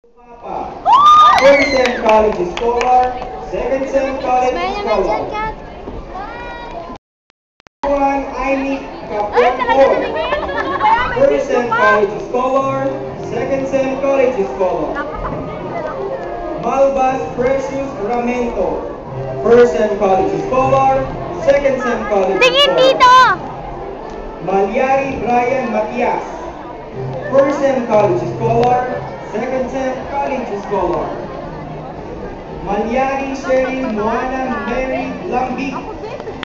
Papa, first sem college scholar, second sem college Smile naman dyan, scholar. Kat. Juan Ainic Ay, talaga Capon, naman. first sem college scholar, second sem college scholar. Malbas Precious Ramento, first sem college scholar, second sem college Tingin scholar. dito! Malyari Brian Matias, first sem college scholar, second sem college scholar. Malyari Sherry Moana Mary Lambik,